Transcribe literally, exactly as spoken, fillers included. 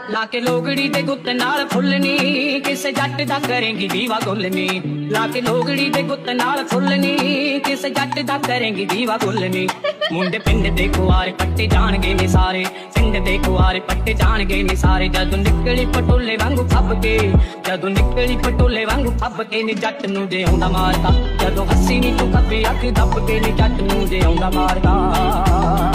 लाके लोगड़ी दे गुत्त नाल फुल्लनी किसे जट दा करेंगी दीवा गुल्लनी। लाके लोगड़ी दे गुत्त नाल फुल्लनी किसे जट दा करेंगी दीवा गुल्लनी। मुंडे पिंड दे कुआरे पट्टे जाणगे नी सारे, पिंड दे कुआरे पट्टे जाणगे नी सारे। जदों निकली पटोले वांगू फब के, जदों निकली पटोले वांगू फब के नी जट नूं जे आउंदा मारदा। जदों हस्सी नी तू खब्बे अख दब के नी जट नूं जे आउंदा मारदा।